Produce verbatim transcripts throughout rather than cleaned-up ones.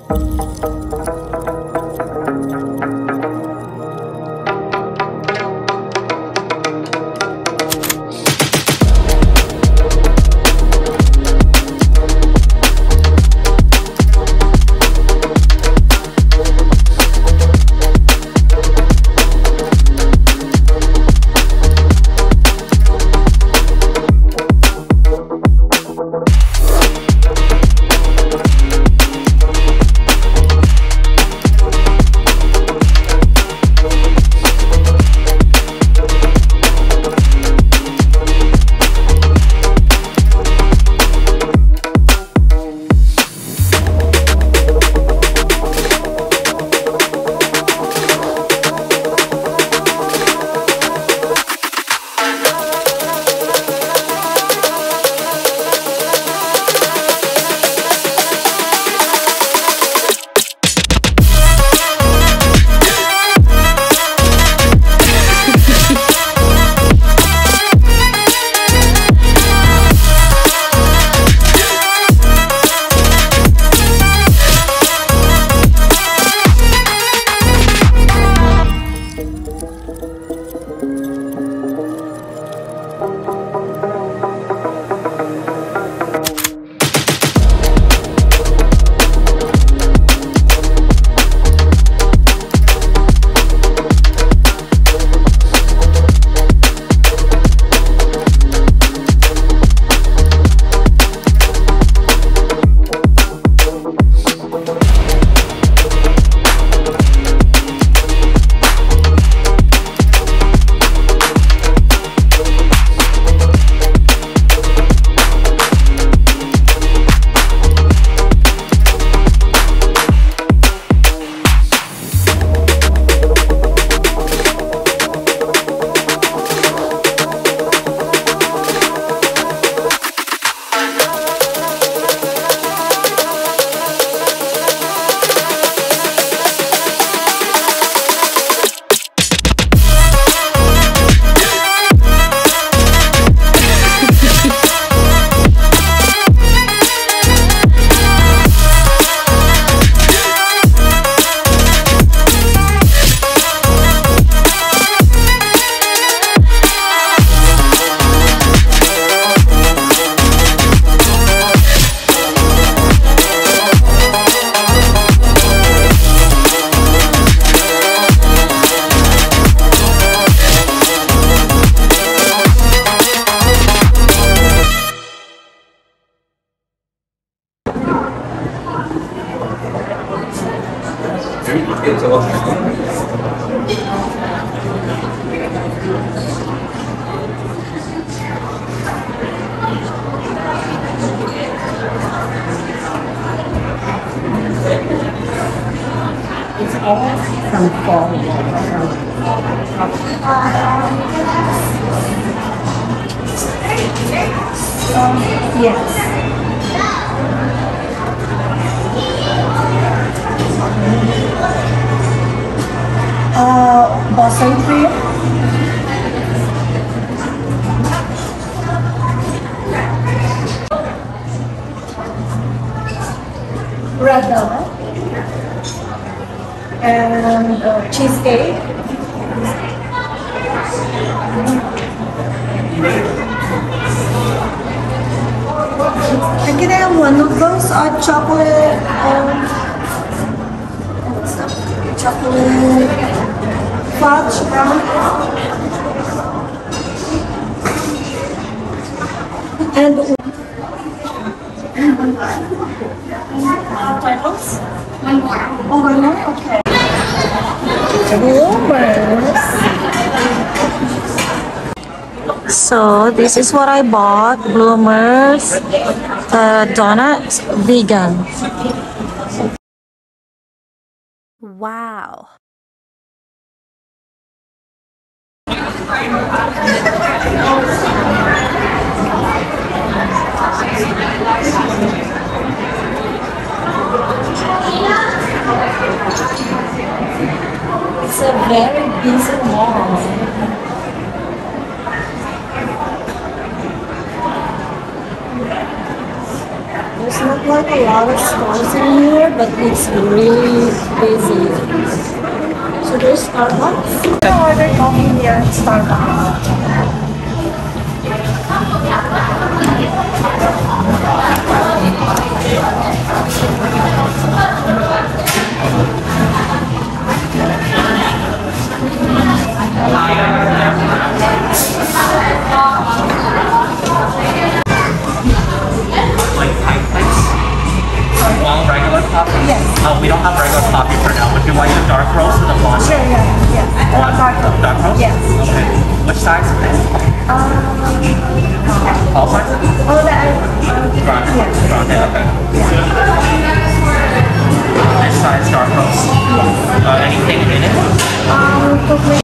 From fall. Um, yes. Uh, Boston cream. Red velvet. And uh, cheesecake. And can I have one of those uh, chocolate, um, what's that? Chocolate fudge brown? And titles? One more. Oh, one more? Okay. Bloomers. So this is what I bought. Bloomers, the donuts, vegan. Wow. It's a very busy mall. There's not like a a lot of stores in here, but it's really busy. So there's Starbucks. I ordered coffee here at Starbucks. Regular coffee? Yes. Uh, we don't have regular coffee for now. Would you like the dark roast or the blonde? Sure, yeah, yeah. What? Dark roast. Dark roast? Yes. Okay. Which size? Um, All sizes? oh, that I, uh, Grande. yeah. Grande, okay. Yeah. This size dark roast? Yes. Uh, anything in it? Um, chocolate.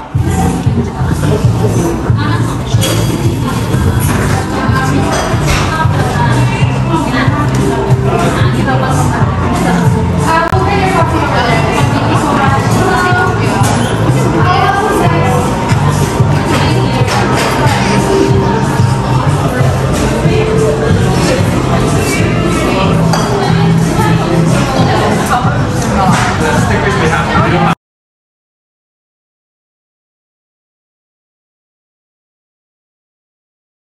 The stickers we have, we don't have